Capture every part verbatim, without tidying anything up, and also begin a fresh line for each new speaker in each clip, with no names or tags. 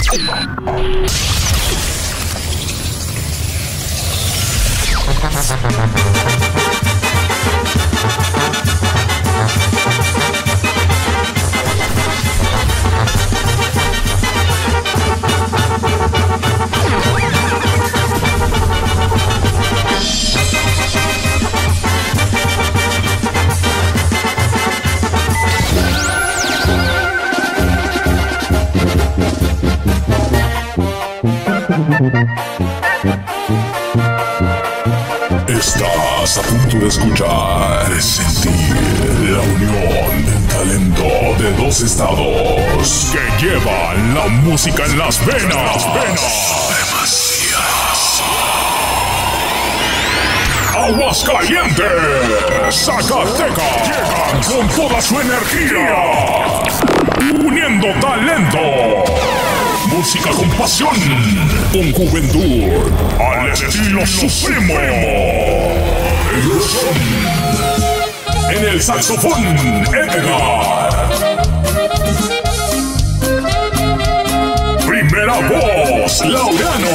Estás a punto de escuchar, sentir la unión del talento de dos estados que llevan la música en las venas. Demasiadas. Aguascalientes, Zacatecas, llegan con toda su energía, uniendo talento. Música con pasión, con juventud, al estilo supremo. Ellos son, en el saxofón, Edgar. Primera voz, Laureano.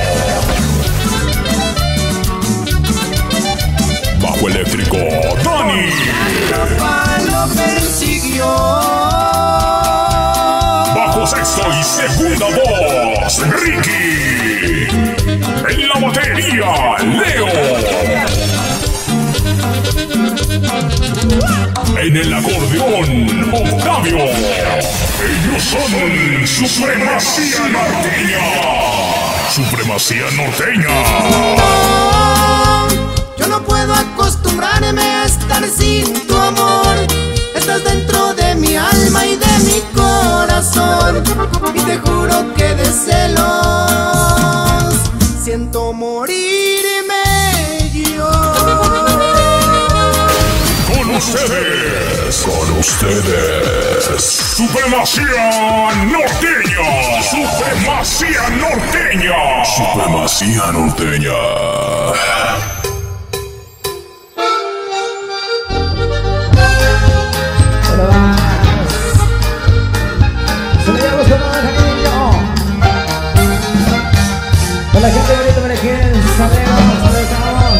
Bajo eléctrico, Dani.
Lo persiguió.
Bajo sexto y segunda voz, Ricky. En la batería, Leo. En el acordeón, Octavio. Ellos son Supremacía Norteña. Supremacía Norteña.
No, yo no puedo acostumbrarme a estar sin tu amor. Estás dentro de mi alma y de mi corazón, y te juro que de celos siento morirme yo.
Con ustedes, con ustedes, Supremacía Norteña, Supremacía Norteña, Supremacía Norteña.
La gente bonita, para quien sabemos, sabemos.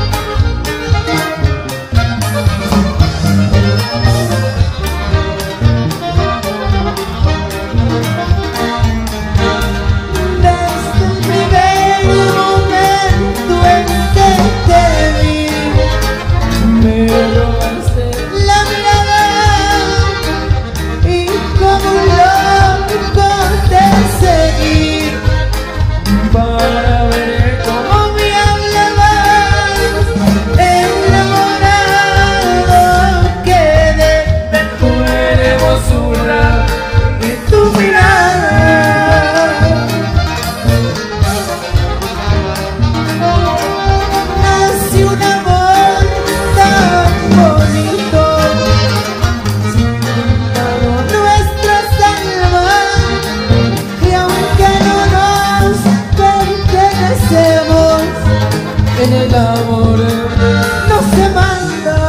Desde el primer momento en que te vi, me robaste la mirada y como un loco te seguí. Para ver cómo me hablabas, enamorado quedé de tu hermosura y tu mirada. Nace un amor tan bonito, juntaron nuestras almas, y aunque no nos pertenecemos, en el amor no se manda.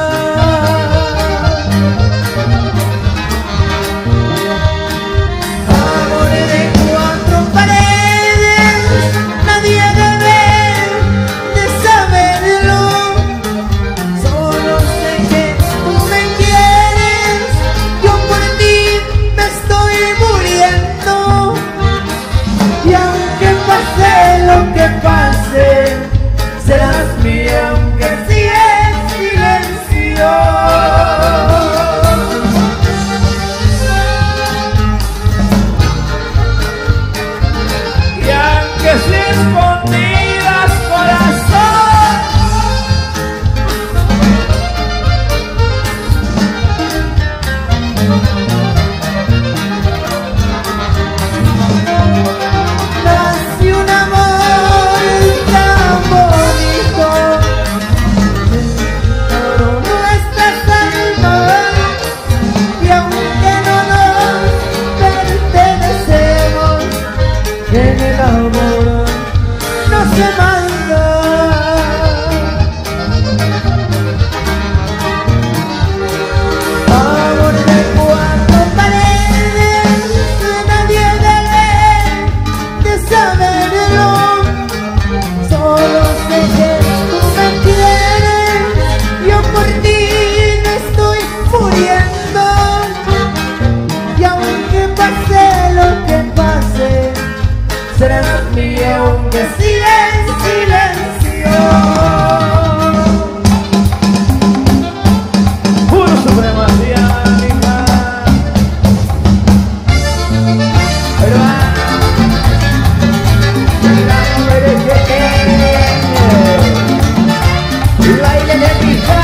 Amor de cuatro paredes, nadie debe de saberlo. Solo sé que tú me quieres, yo por ti me estoy muriendo. Y aunque pase lo que pase, serás mía aunque sí es silencio. Y aunque sí escondidas, corazón, nace un amor tan bonito, juntaron nuestras almas, y aunque no nos pertenecemos, en el amor no se manda. Amor de cuatro paredes, nadie debe
serás mío aunque siga en silencio. Puro supremacía, mija. Pero va. Y baile de pija.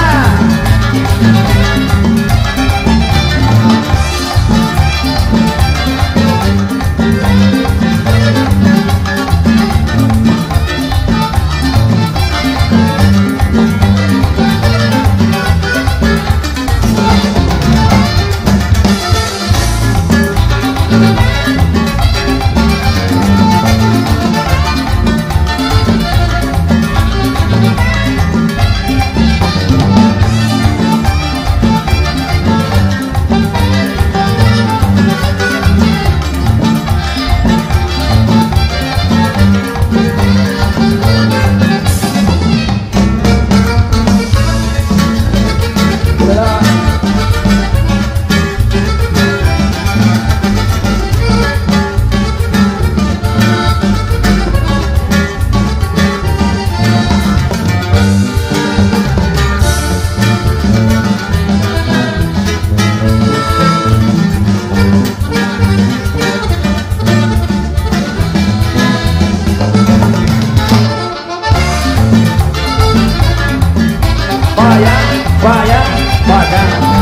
Vaya, vaya.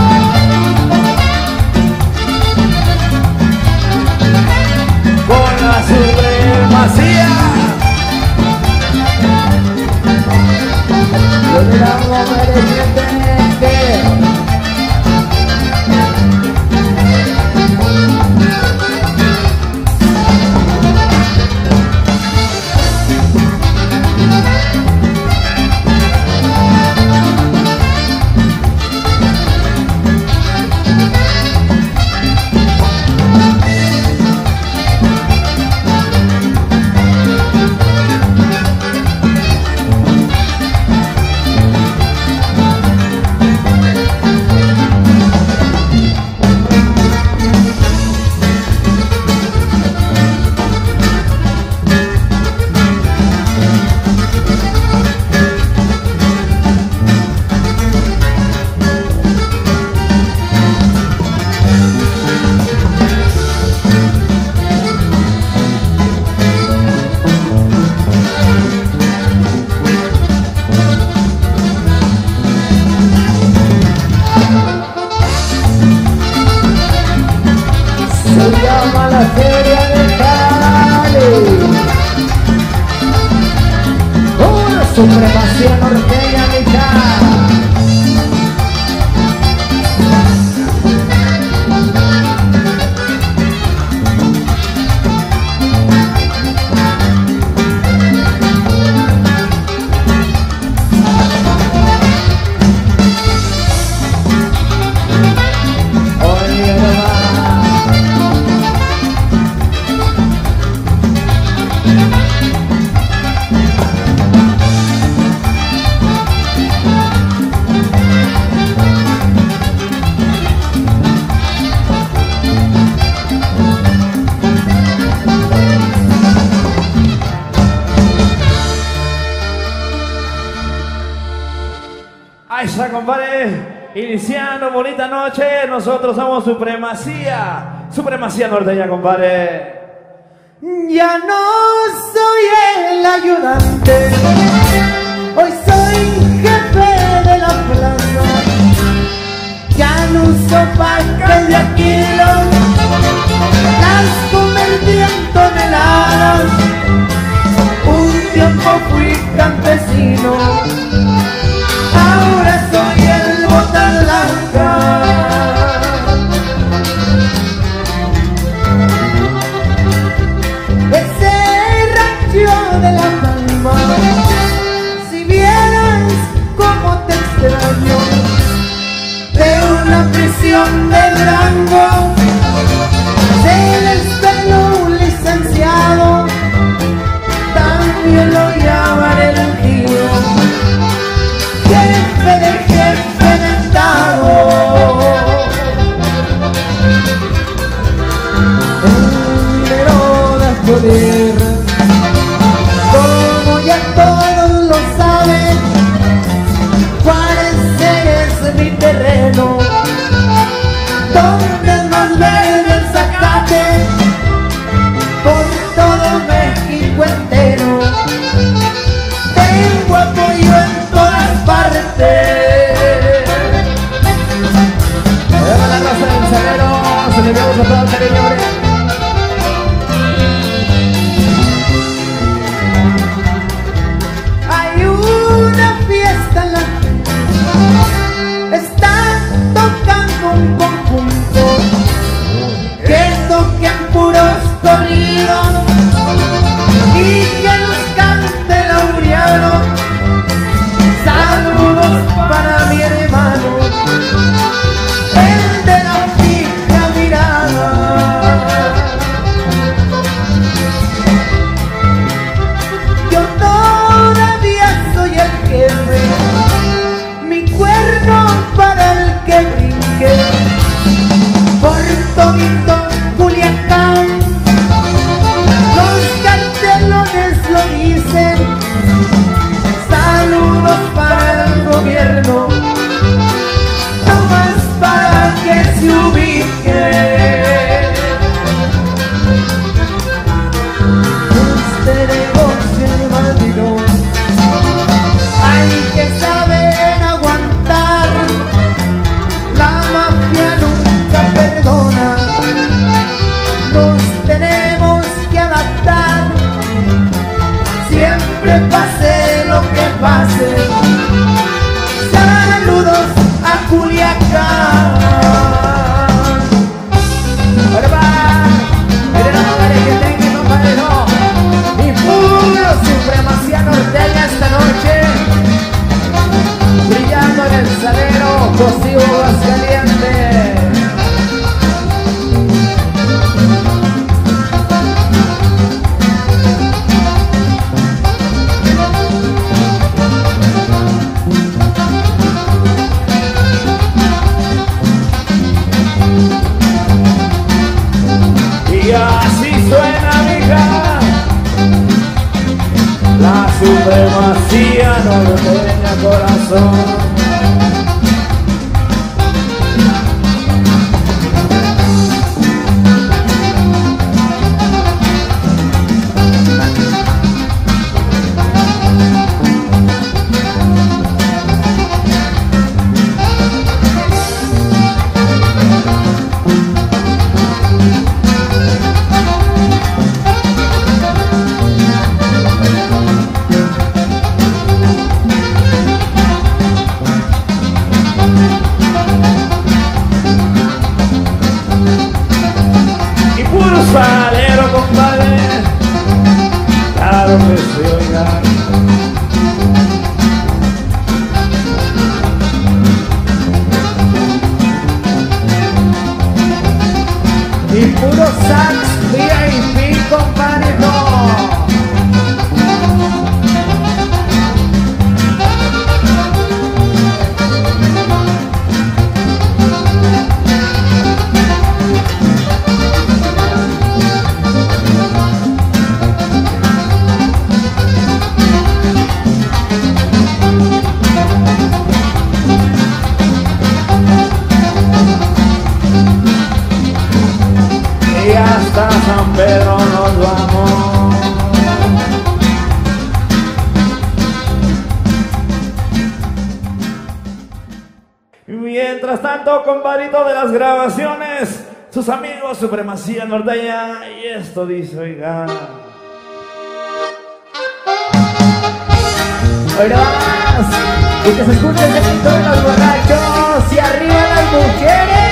Con la supremacía. Lo miramos merecientemente. Se llama la Feria de Cali. Una supremacía norteña, mija. Ahí está, compadre, iniciando bonita noche. Nosotros somos Supremacía, Supremacía norteña, compadre.
Ya no soy el ayudante, hoy soy jefe de la plaza. Ya no uso pacas de kilos, las convertí en toneladas. Un tiempo fui campesino, ahora soy el bota blanca. Ese rancho de la Palma, si vieras cómo te extraño, de una prisión de Durango se les veló un licenciado, también lo llaman el giro, jefe de jefe de Estado. El dinero da poder, terreno donde es más verde el zacate, por todo México entero tengo apoyo en todas partes.
Lleva la raza del salero, se le vemos a todo el cariño, hombre.
Hay una fiesta en la que están tocando un conjunto que toquen puros corridos y que nos cante Laureano. Saludos para mi hermano, el de la fija mirada. Yo todavía soy el jefe, mi cuerno para el que brinque por todito Culiacán. Los cartelones lo dicen, saludos para el gobierno, nomás para que se ubique. Este negocio de bandido hay que saber aguantar, la mafia nunca perdona, nos tenemos que adaptar, siempre pase lo que pase. Saludos a Culiacán.
Ahora va, miren los lugares que tengan, compadre, no. Y puro supremacía norteña esta noche, brillando en el salero, Cocido Aguascalientes. Y así suena, mija, la supremacía norteña, corazón. Salero, compadre, claro que sí, oiga. Y puro sax V I P, compadre, no. Y hasta San Pedro nos vamos. Mientras tanto, compadrito de las grabaciones, sus amigos Supremacía Norteña, y esto dice, oiga. Oiga más, y que se escuche el grito de los borrachos, y arriba las mujeres.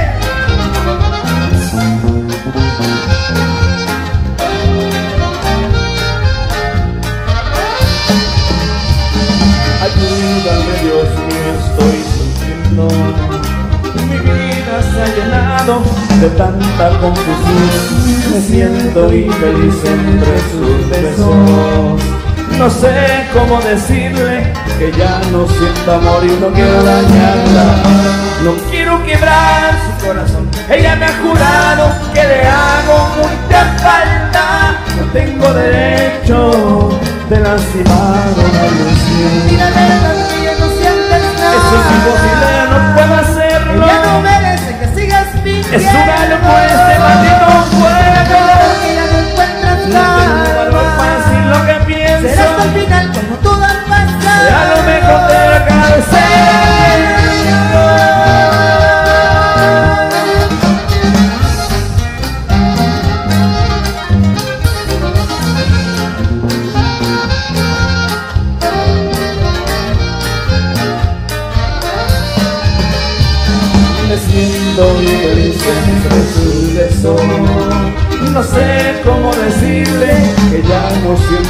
Ayúdame, Dios mío, estoy sufriendo. Mi vida se ha llenado de tanta confusión. Me siento infeliz entre sus besos. No sé cómo decirle que ya no siento amor y no quiero dañarla. No quiero quebrar su corazón. Ella me ha jurado que le hago mucha falta. No tengo derecho de lastimar una ilusión.
Mírale la vida, no sientes nada.
Eso es imposible, no puedo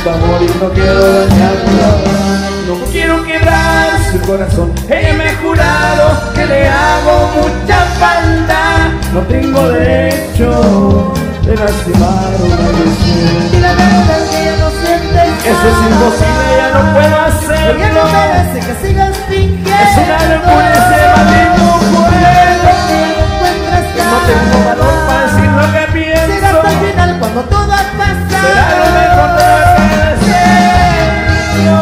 tanto amor y no quiero dañarla. No quiero quebrar su corazón. Ella me ha jurado que le hago mucha falta. No tengo derecho de lastimar una ilusión.
Y la verdad es que ya no sientes.
Eso es imposible, ya no puedo hacerlo.
Ya no merece que sigas fingiendo.
Es una locura ese maldito juego. No tengo valor para decir lo que pienso.
Llega hasta el final cuando todo ha pasado.
Será lo mejor de lo que deseo.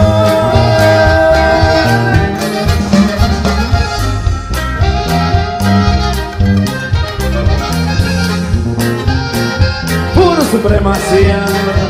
Puro supremacía.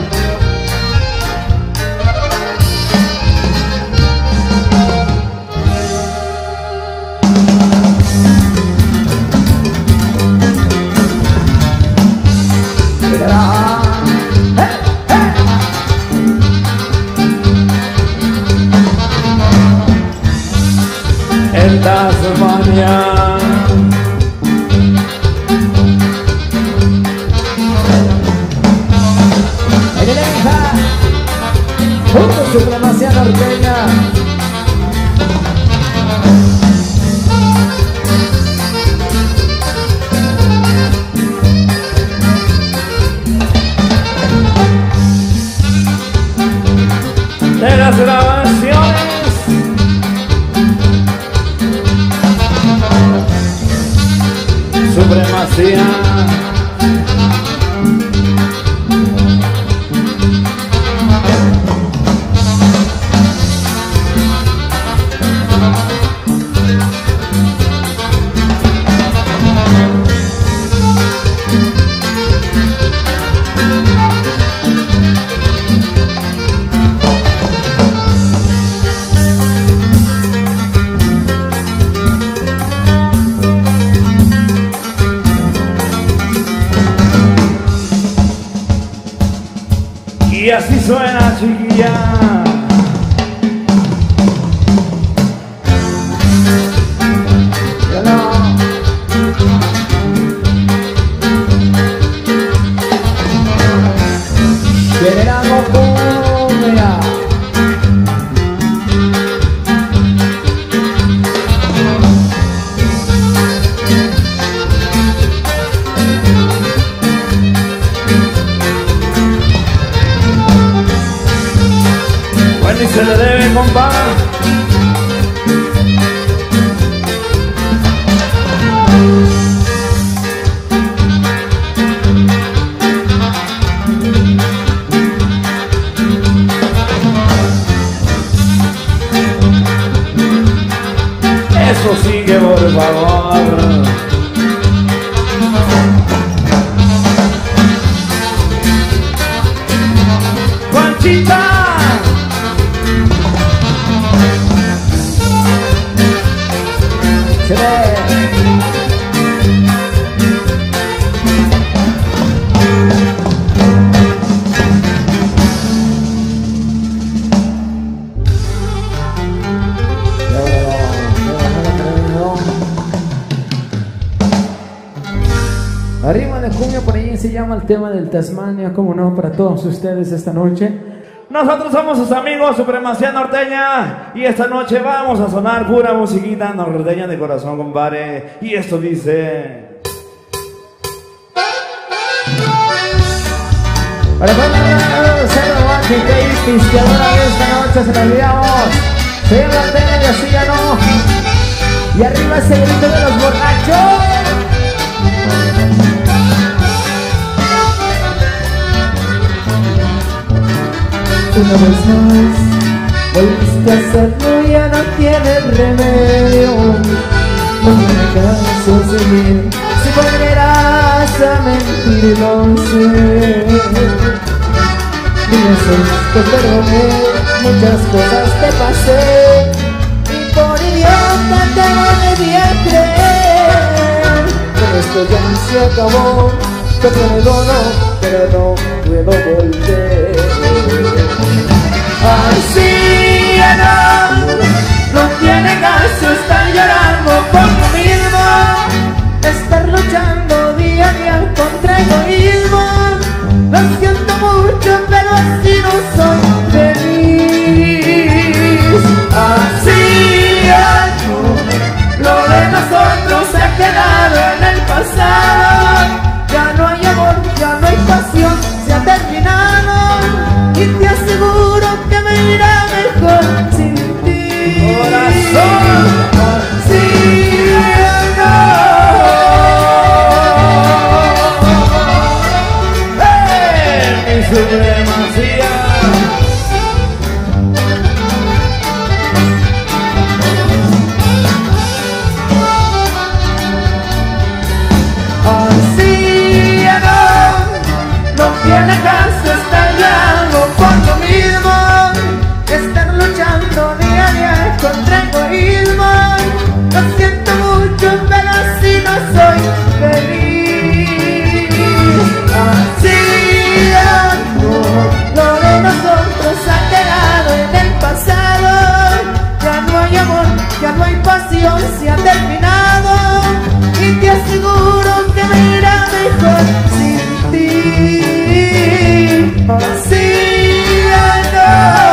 En Tasmania.
¡Ay, de la hija! ¡Junto supremacía norteña!
De las grabaciones. Supremacía. Y así suena, chiquilla.
Yo no. Quieren algo cumbia.
Bueno, y se le debe, compa. Eso sigue, por favor. Conchita.
Se ve. Arriba de junio, por ahí se llama el tema del Tasmania, como no, para todos ustedes esta noche.
Nosotros somos sus amigos Supremacía Norteña y esta noche vamos a sonar pura musiquita norteña de corazón, compadre. Y esto dice...
Para poder ser romántica y pisteadora de esta noche, se la olvidamos. Se llama la tele y así ya no. Y arriba ese grito de los borrachos. Una vez más, volviste a hacerlo, ya no tiene remedio. No me canso seguir, si volverás a mentir, lo sé. Dime si te perdoné, muchas cosas te pasé, y por idiota te volví a creer. Pero esto ya se acabó, te perdono, pero no puedo volver. Ay, sí, ya no, no tiene caso estar llorando por lo mismo, estar luchando día a día contra egoísmo. Lo siento mucho, pero así no soy.
supremacía.
Tiene caso estar luchando por lo mismo, estar luchando día a día contra egoísmo. Lo siento mucho, pero así no soy feliz. Así no, lo de nosotros ha quedado en el pasado. Ya no hay amor, ya no hay pasión, se ha terminado. Y te aseguro que me irá mejor sin ti. Así no.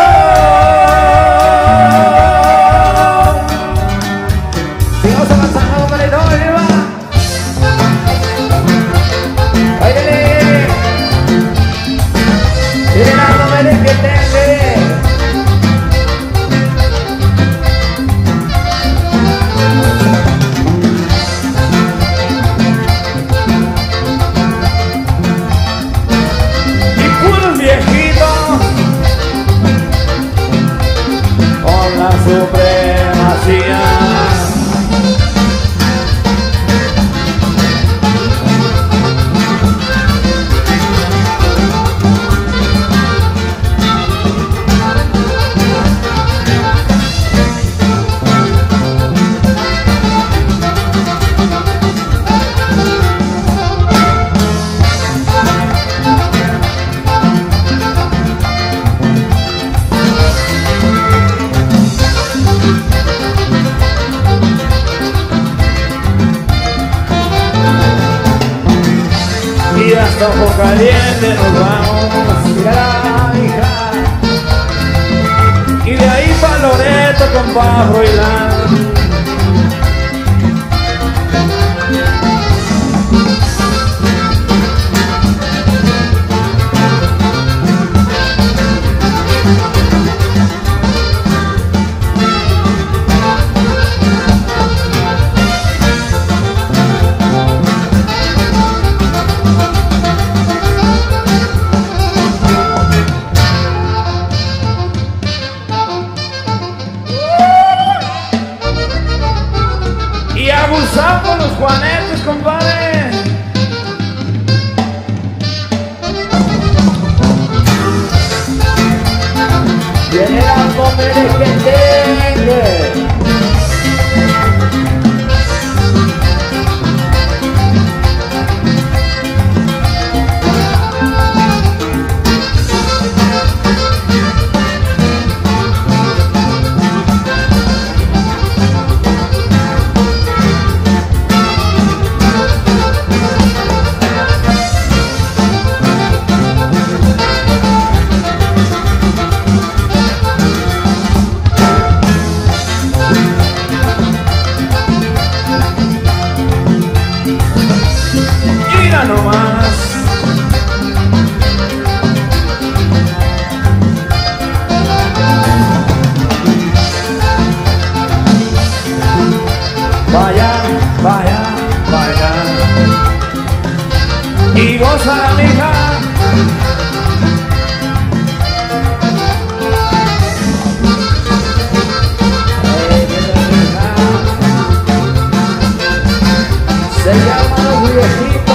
Sigamos avanzando, compadre, no, arriba. Báilale. Miren a lo menos que tenga.
Supremacía. Y hasta Ojo Caliente nos vamos, mira, hija. Y de ahí pa' Loreto con Pablo y la. Y abusamos los juanetes, compadre.
Viene la comer que tenga.
Vaya, vaya, vaya. Y goza la mija.
Se llama Los Viejitos.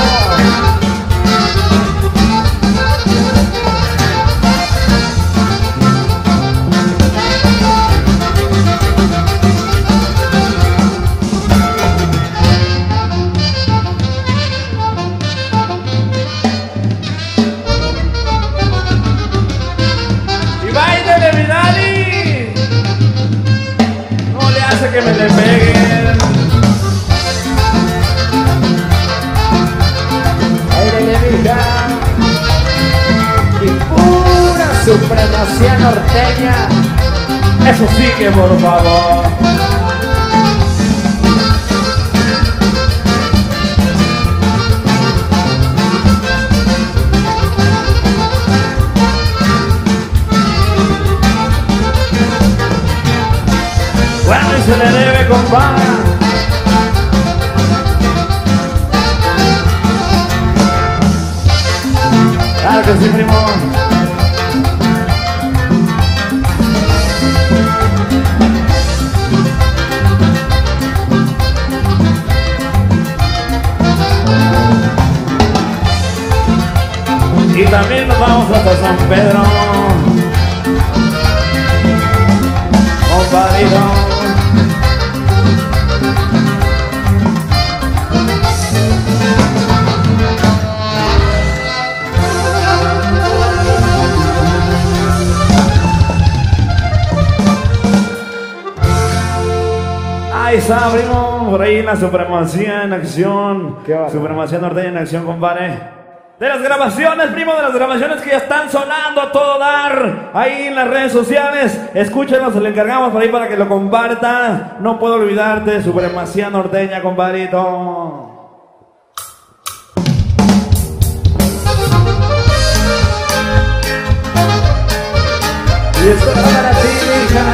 Que me le peguen.
Aire de vida y pura supremacía norteña.
Eso sí que por favor. Bueno, y se le debe, compadre. Claro que sí, primo. San Pedro. Compadrito. Ahí está, primo, por ahí la supremacía en acción. Supremacía norteña en acción, compadre. De las grabaciones, primo, de las grabaciones que ya están sonando a todo dar ahí en las redes sociales. Escúchenos, se le encargamos por ahí para que lo comparta. No puedo olvidarte, supremacía norteña, compadrito. Y esto es para ti, hija.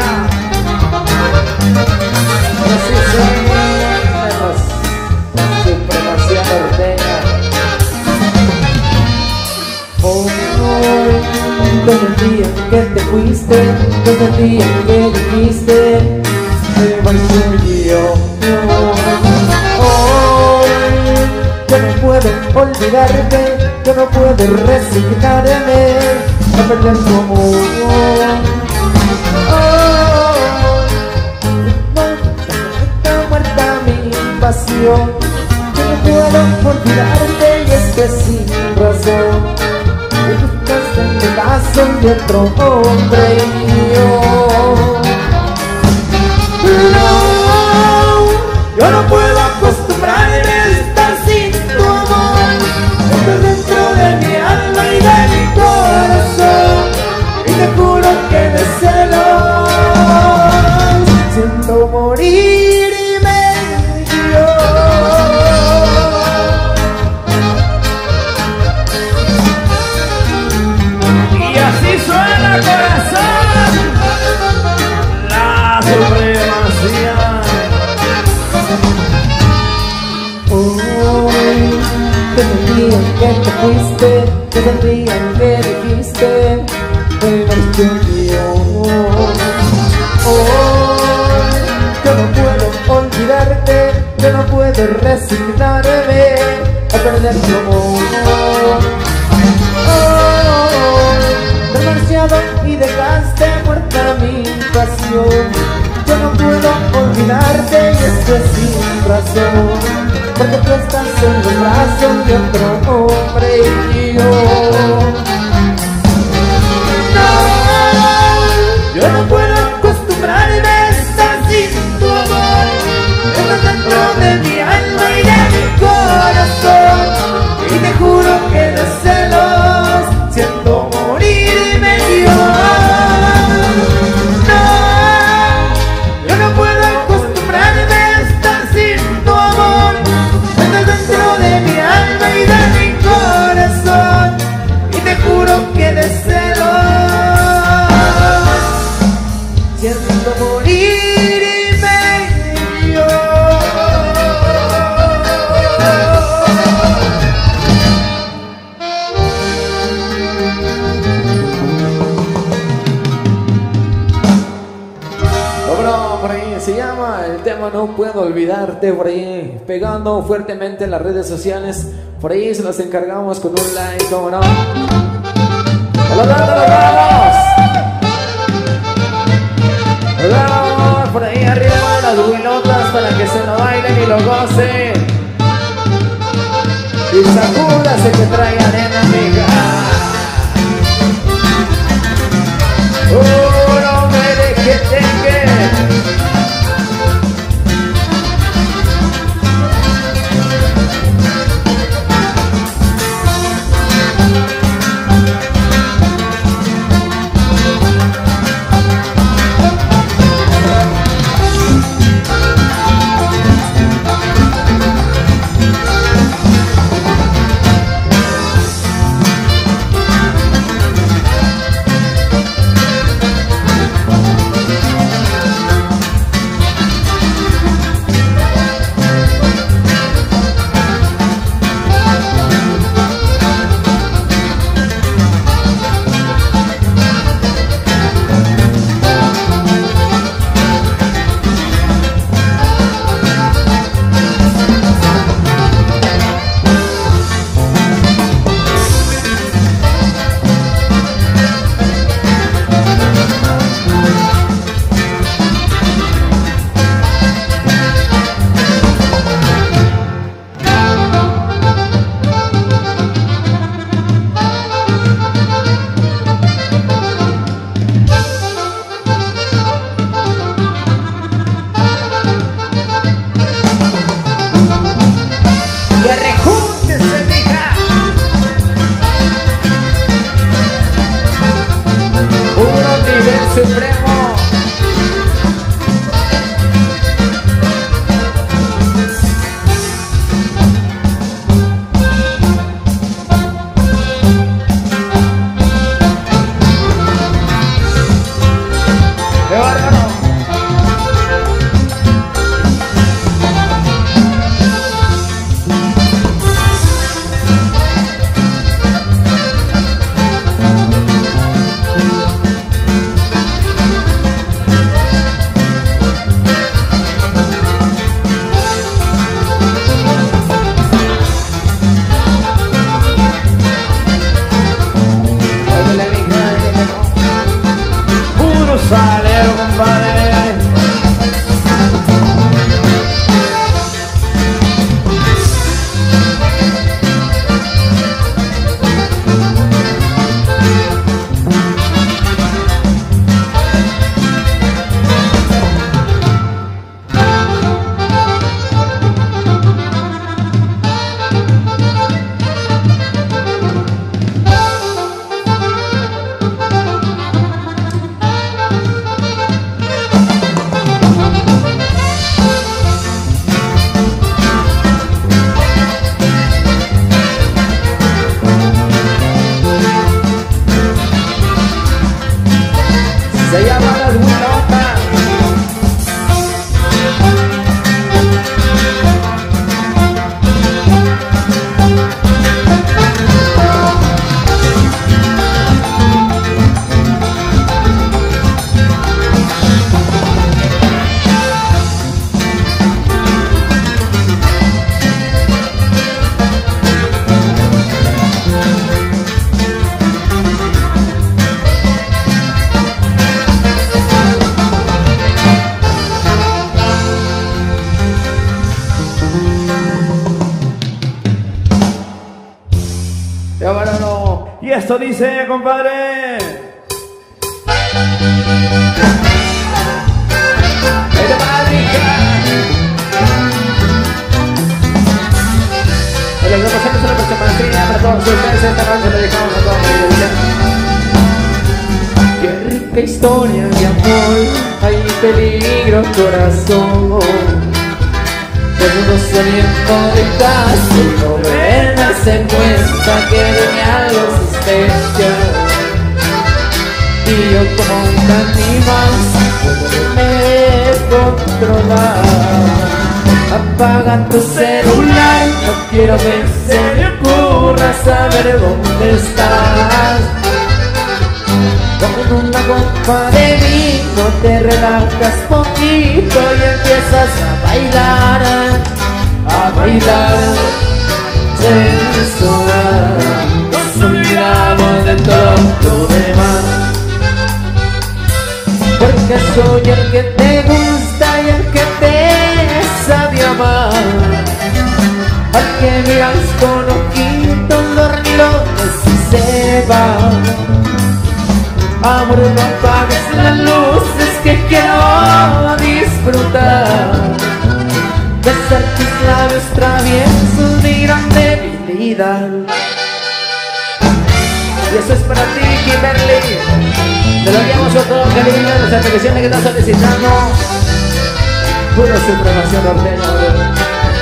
Así son supremacía norteña. Hoy, desde el día que te fuiste, desde el día que dijiste, me marché yo. Hoy, yo no puedo olvidarte, yo no puedo resignarme a perder tu amor. Yo no puedo olvidarte y es que sin razón me gustas en el brazo de otro hombre y yo. No, yo no puedo acostumbrarme a estar sin tu amor. Estás dentro de mi alma y de mi corazón y te juro que de celos siento morir. Que te fuiste, desde el día que dijiste, me marché yo. Hoy, yo no puedo olvidarte, yo no puedo resignarme a perder tu amor. Hoy, demasiado y dejaste muerta mi pasión. Yo no puedo olvidarte y esto es sin razón, porque tú estás en los brazos de otro hombre y yo. No, yo no puedo acostumbrarme a estar sin tu amor. Estás dentro de mi alma y de mi corazón y te juro que de celos siento morirme yo. No, yo no puedo acostumbrarme a estar sin tu amor. Dentro de mi alma y de mi corazón y te juro que de celos siento morirme yo. Bueno, por ahí se llama el tema No Puedo Olvidarte, por ahí pegando fuertemente en las redes sociales. Por ahí se los encargamos con un like, ¿cómo no? ¡Los vamos! ¡Los vamos! Por ahí arriba las huilotas para que se lo bailen y lo gocen. Y sacúdase que trae arena, amiga. ¡Oh, no me deje tengue!
Se llama Las Huilotas. Y esto dice, compadre. ¡Esta mágica! El equipo se nos la próxima para todos ustedes. Esta noche le dejamos a todos los. Qué rica historia de amor. Hay peligro, corazón. Pero saliendo de casa y no me darse cuenta que tenía la existencia. Y yo como un animal me controlar. Apaga tu celular, no quiero que se me ocurra saber dónde estás. Con una copa de vino te relajas poquito y empiezas a bailar, a bailar, sensual. Nos olvidamos de todo lo demás, porque soy el que te gusta y el que te sabe amar. Al que miras con ojitos dormilones y se va. Amor, no apagues las luces que quiero disfrutar. Besar tus labios traviesos, mi gran debilidad. Y eso es para ti, Kimberly. Te lo enviamos con todo cariño, nuestra petición que estás solicitando. Pura supremación norteña.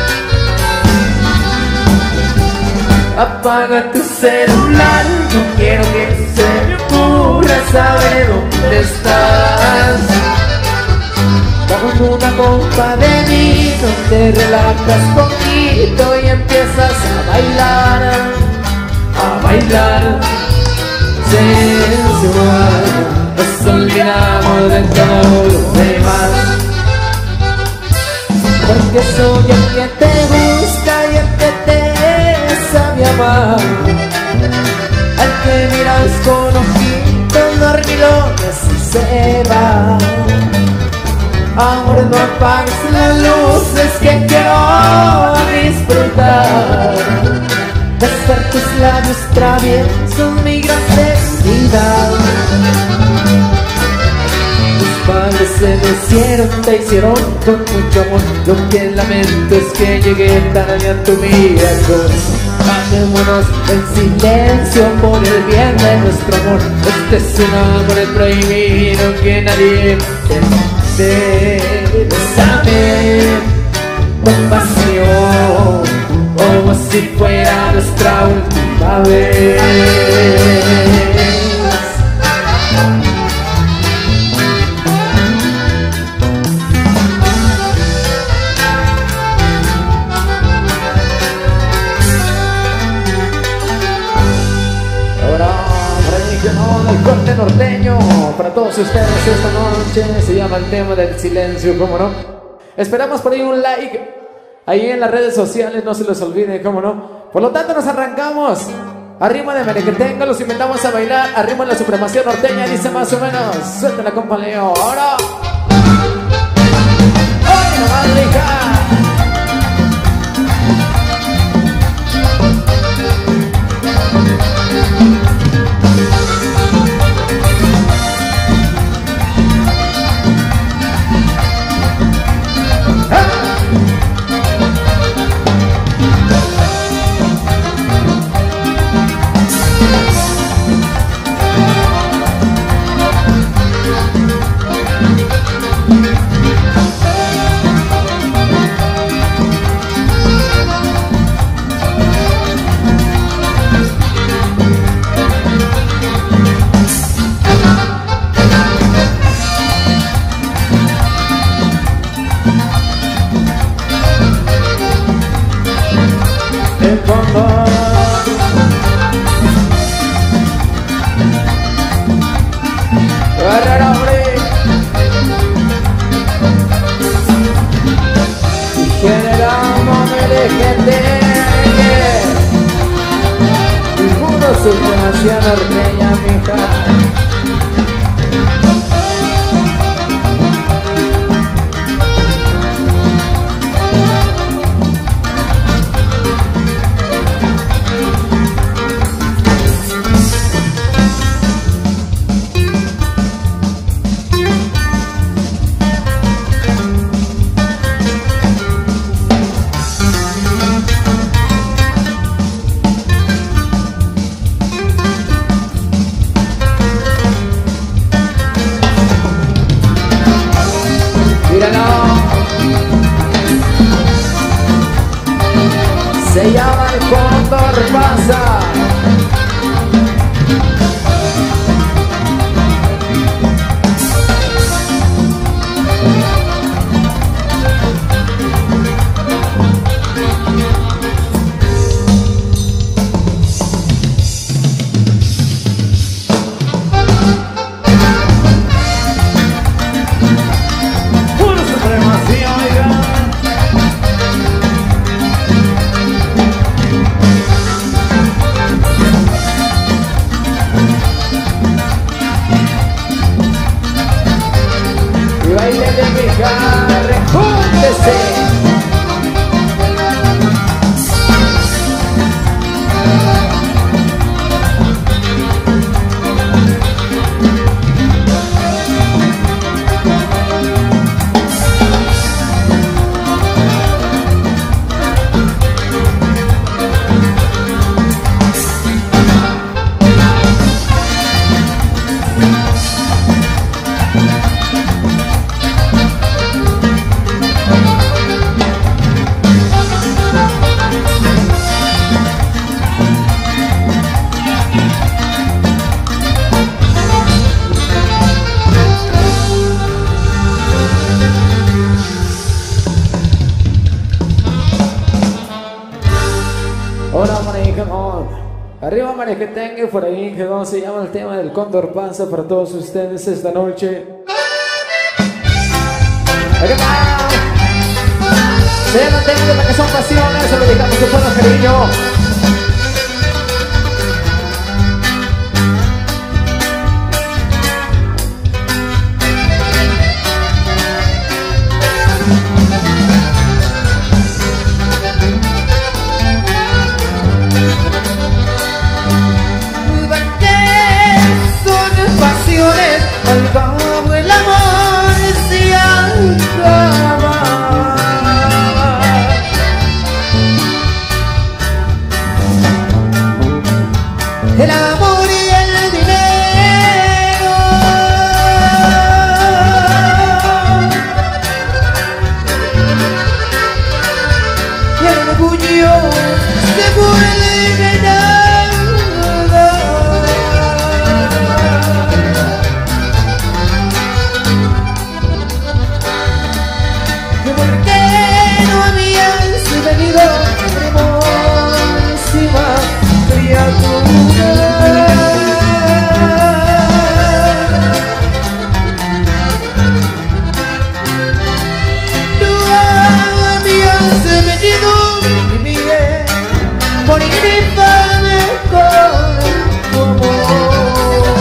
Apaga tu celular, no quiero que se me ocurra saber dónde estás. Con una copa de vino te relajas poquito y empiezas a bailar, a bailar, sensual. Nos olvidamos de todo lo demás, porque soy el que te gusta y el que te sabe amar. Al que miras con ojitos dormilones y se va. Amor, no apagues las luces que quiero disfrutar. Besar tus labios traviesos, mi gran debilidad. Tus padres se me hicieron, te hicieron con mucho amor. Lo que lamento es que llegué tarde a tu vida. Amémonos en silencio por el bien de nuestro amor. Este es un amor prohibido que nadie entiende. Bésame con pasión, como si fuera nuestra última vez. El corte norteño para todos ustedes esta noche se llama el tema del silencio, ¿cómo no? Esperamos por ahí un like ahí en las redes sociales, no se los olvide, ¿cómo no? Por lo tanto nos arrancamos arriba de Merequetenga, los invitamos a bailar arriba de la supremacía norteña, dice más o menos, suéltala compa Leo, ahora. ¡Ay, la madrica!
Guerrero, hombre. Generamos de gente y puro subnación norteña, mija. Se llama el Cóndor Pasa.
Pura supremacía, oiga.
Y baile de mi carre, júntese. Hola, maní, come on. Arriba, maní, que tenga por ahí, que vamos, se llama el tema del Cóndor Pasa para todos ustedes esta noche. Acá está. Se mantengan para que son pasiones, se lo dedicamos con todo cariño.
Al cabo el amor se acaba. El amor y el dinero, y el orgullo se vuelve nada. Venido hermosísima criatura. Tú habías venido mi Miguel, por infame con tu amor.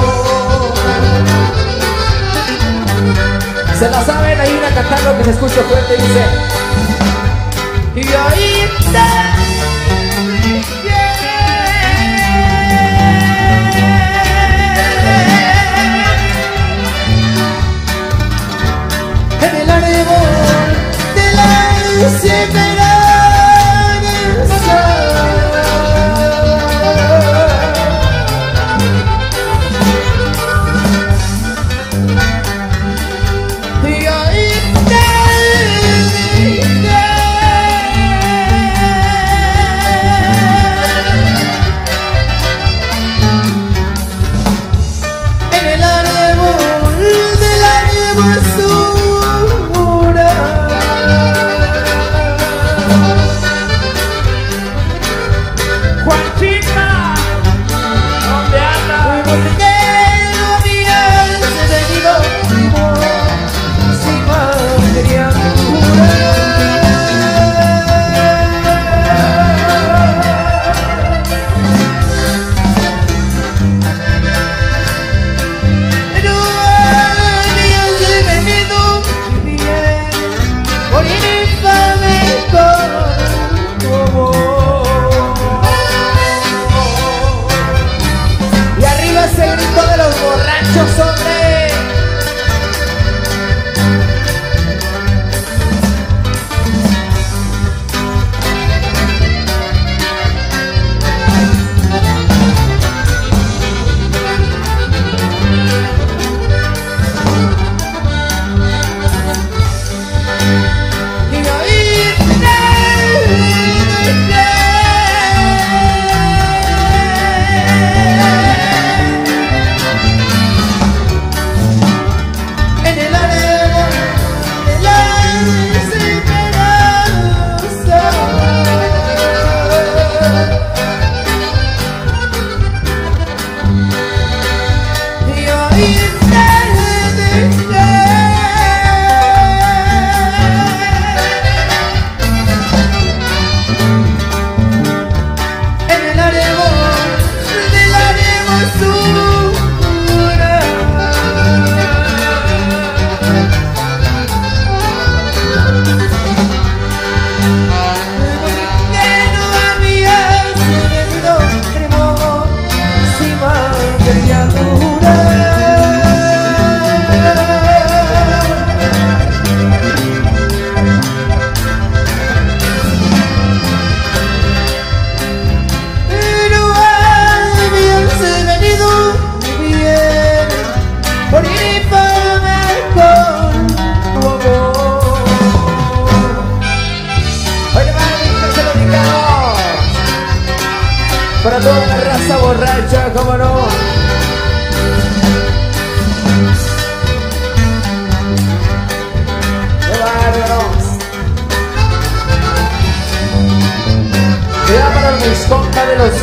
Se la saben, hay una cantando que se escucha fuerte y dice:
y ahí está. En el árbol de la esperanza. Y ahí está.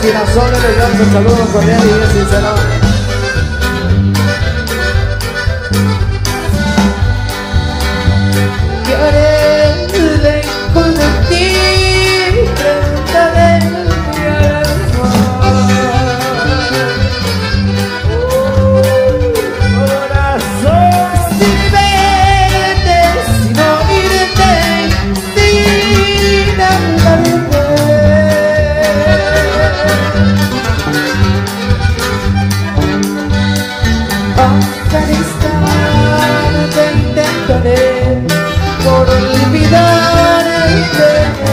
girasoles les damos un saludo cordial y bien sincero.
Lloré de conducir frente de mi alma.
Corazón,
Sin verte, sin oírte, sin hablarte. Cada instante intentaré por olvidarte,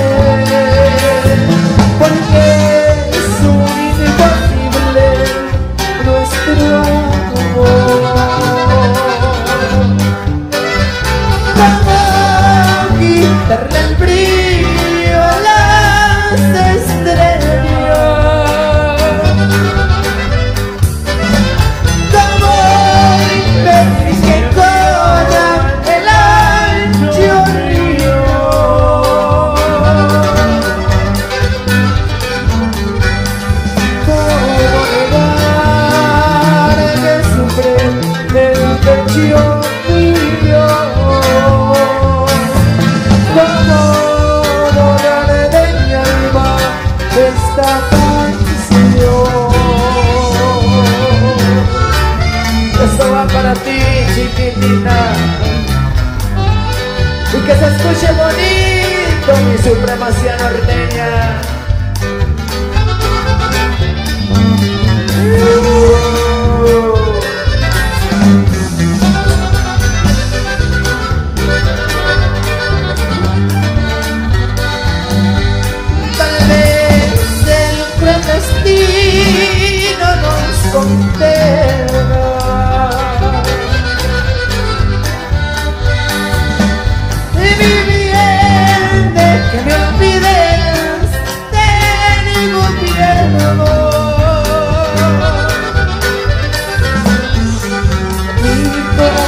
porque es un imposible nuestro amor. Como quitarle el brillo a las estrellas, como impedir que corra el ancho río. Como negar que sufre el pecho mío. Como borrar de mi alma esta canción.
Esto va para ti, chiquitita. Y que se escuche bonito, mi supremacía norteña.
Tal vez el gran destino nos contenga. Y mi bien, de que me olvides, tengo miedo. Mi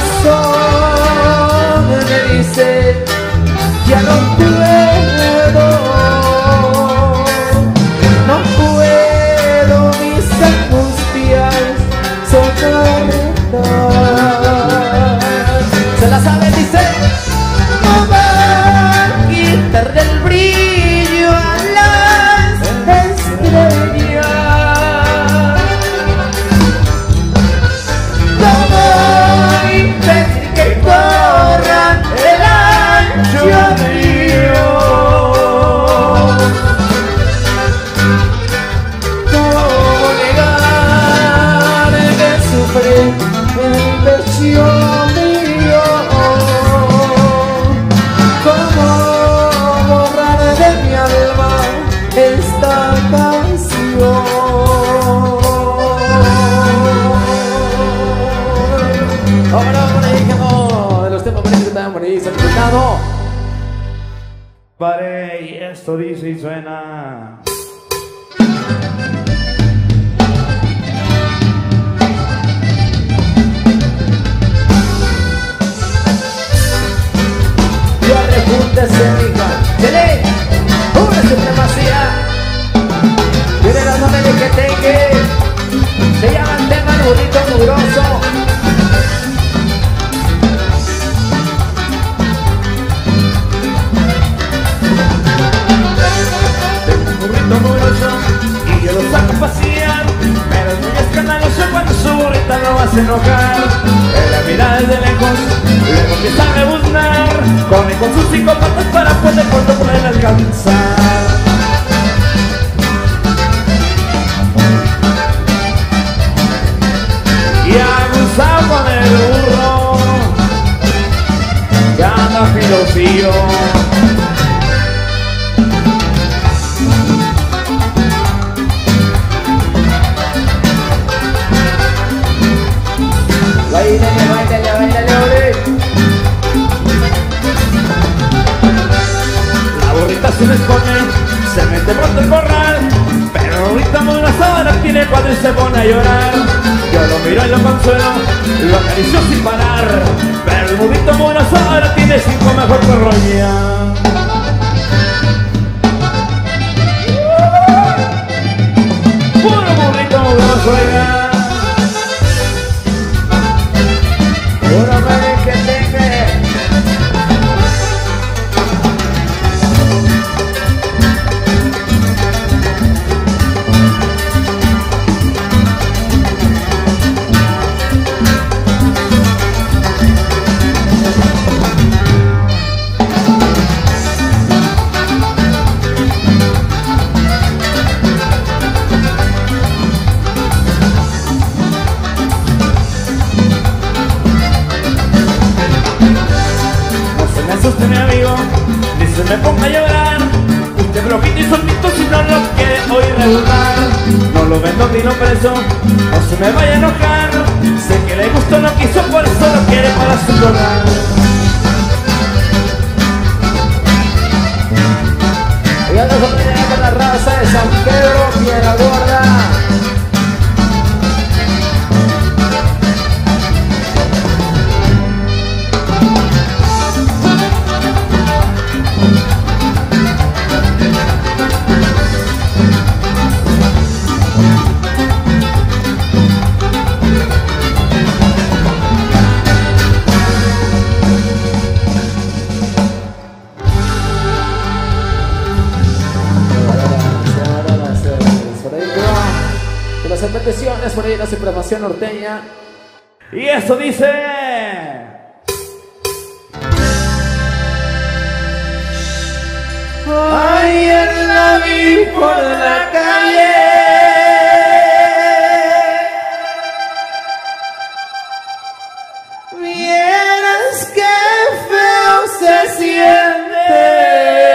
corazón me dice, ya no puedo, no puedo mis angustias soportar.
Se la sabe, dice.
No va a quitarle el brillo a las estrellas. No impedir que corran el ancho río.
¿Cómo negar que sufre el pecho mío? ¿Cómo borrar de mi alma esta canción? Ahora por ahí, como de los temas bonitos que estaban por ahí, se han disfrutado.
pare, y esto dice y suena.
Ya repúntese, mija. Dele, una supremacía. Tiene las órdenes que tenga. Se llama el tema el burrito mugroso.
Tengo un burrito mugroso y yo lo saco a pasear, pero es muy escandaloso cuando su burrita lo hace enojar. Él la mira desde lejos, luego empieza a rebuznar, corre con sus cinco patas para poder pronto poder alcanzar. Y abusado con el burro, que anda filosío.
Báilale, báilale, báilale, ole.
La burrita se les pone, se mete pronto el corral, pero la burrita muy una sábana tiene cuando y se pone a llorar. Yo lo miro y lo consuelo, lo acaricio sin parar, pero el burrito muy una sábana tiene cinco mejor que roña. me ponga a llorar. Usted flojito y solito si no lo quiere hoy regular. No lo vendo ni lo preso, no se me vaya a enojar. Sé que le gustó, no quiso, por eso lo quiere para su corral.
Y ahora se viene con la raza de San Pedro, Piedra Gorda. Las peticiones por ahí la supremacía norteña.
Y eso dice:
ayer la vi por la calle, vieras qué feo se siente.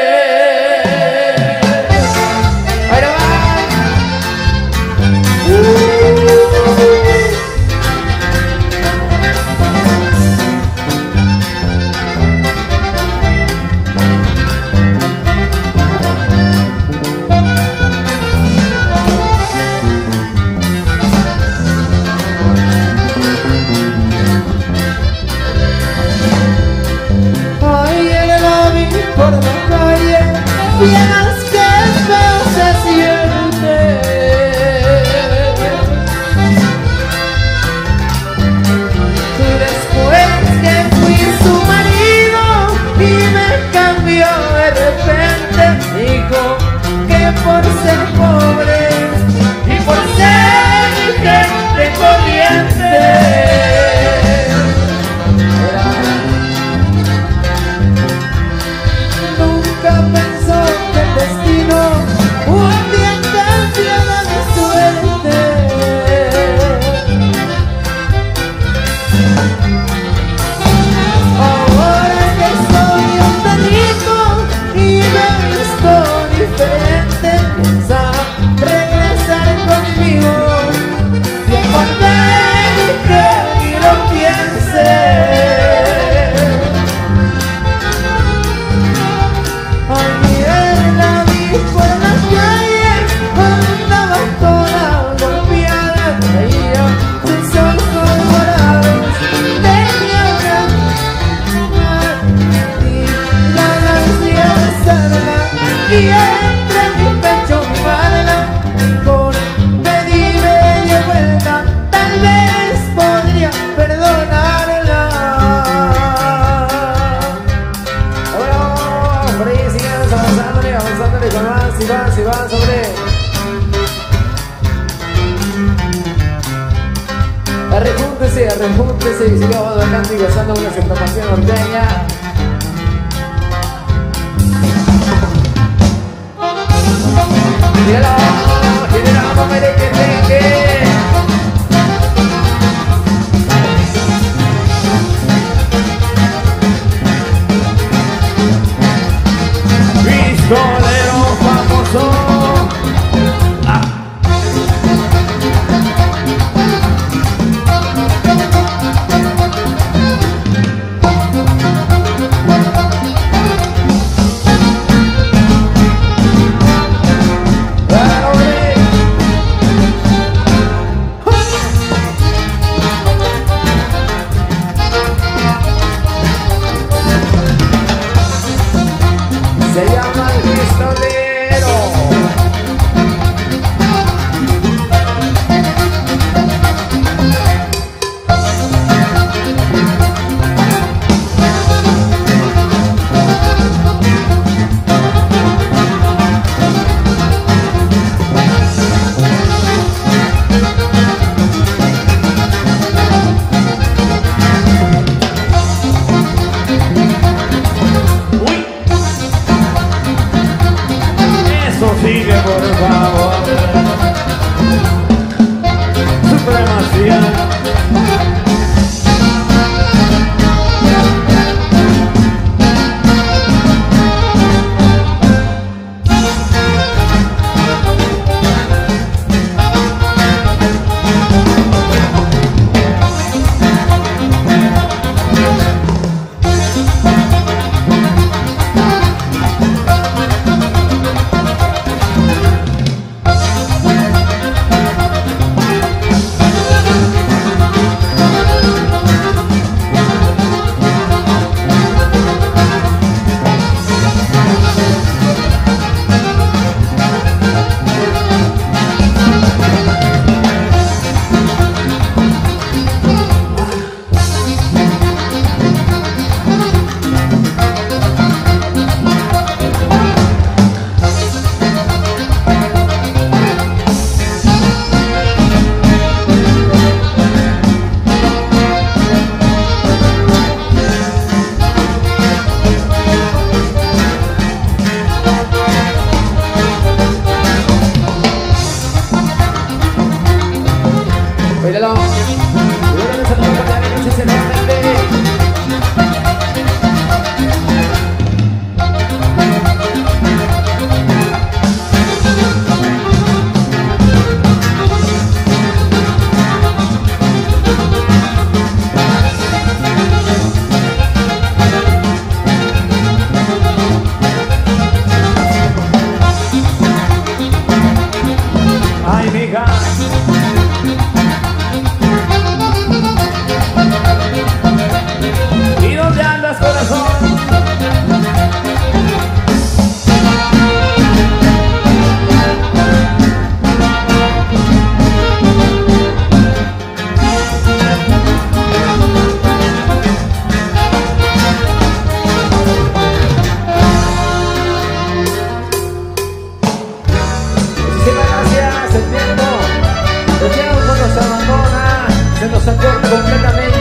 Por la calle, vieras que feo se siente. Y después que fui su marido y me cambió de repente, dijo que por ser pobre y por ser gente corriente, pensó que el destino un día cambiaba de suerte. Ahora que soy un tan rico y me he visto diferente, piensa regresar conmigo. Tiempo de que ni lo piense. Y entre mi pecho mi mala, con pedí media vuelta, tal vez podría perdonarla.
Bueno, por ahí sigamos avanzándole, avanzándole con más y más y más, hombre. Arrejúntese, arrejúntese y sigamos bailando y gozando una supremacía norteña. Míralo, míralo, mamá, que te
pistolero famoso. Ah.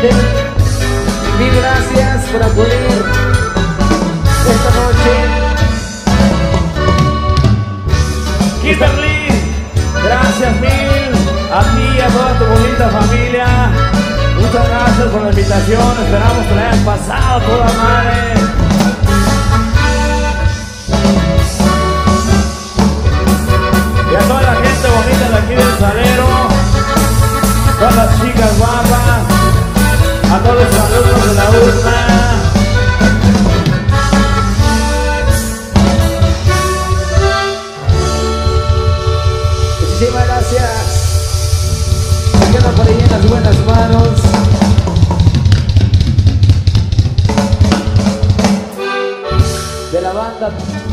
gente. Mil gracias por acudir esta noche.
Kimberly, gracias mil a ti y a toda tu bonita familia. Muchas gracias por la invitación. Esperamos que la hayan pasado toda madre. Y a toda la gente bonita de aquí del Salero, todas las chicas guapas, a todos los alumnos de la urna.
Muchísimas gracias. Se queda por ahí en las buenas manos. De la banda